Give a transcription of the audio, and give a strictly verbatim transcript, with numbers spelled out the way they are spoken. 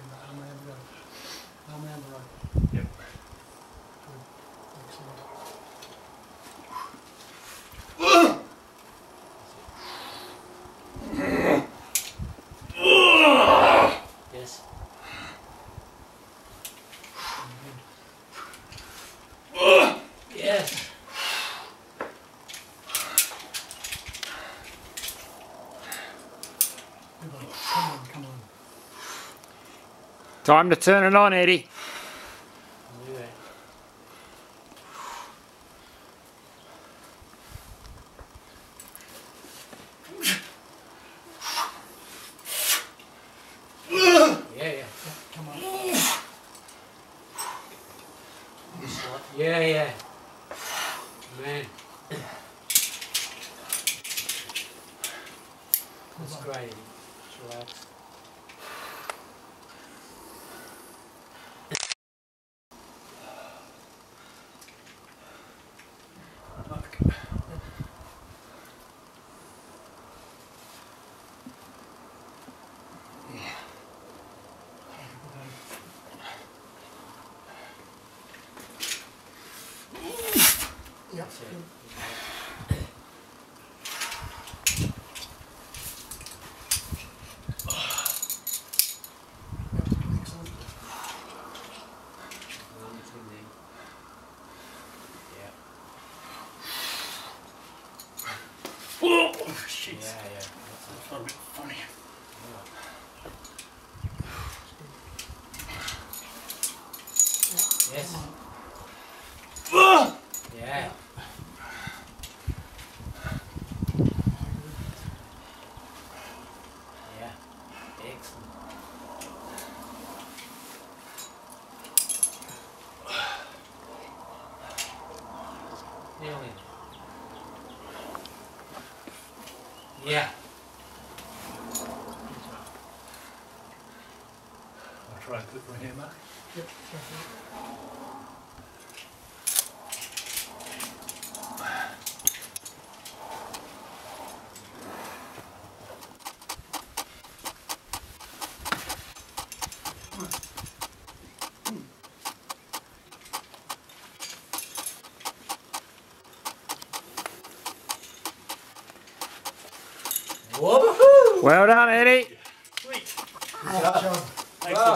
Arm around the rope. Arm around the rope. Yep. Good. Excellent. Yes. Yes. Come on, come on. Time to turn it on, Eddie. Yeah. Yeah, yeah. Come on. Yeah, yeah. Man. That's great. Just relax. Yep. That's it. Excellent. Lungs in there. Yeah. Oh, jeez. Yeah, yeah. That's a bit funny. Yes. Ah! Yeah. Yeah. Excellent. Nearly. Yeah. I'll try and put my hair back. Yep. That's it. Woohoo! Well done, Eddie. Sweet. Good job. Thanks.